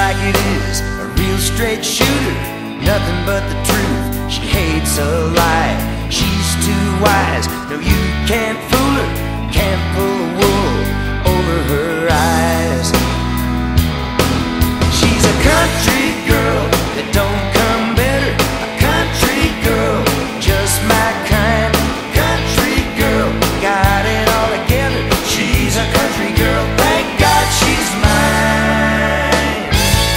like it is, a real straight shooter, nothing but the truth. She hates a lie, she's too wise. No, you can't fool her, can't pull the wool over her eyes. She's a country girl that don't come better, a country girl just my kind. Country girl, got it all together. She's a country girl, thank God she's mine.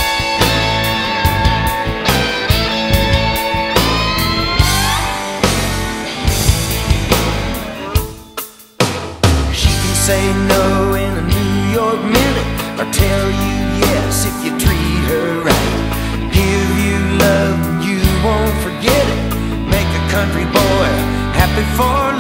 She can say no in a New York minute, or tell you yes if you treat her right. Give you love and you won't forget it, make a country boy happy for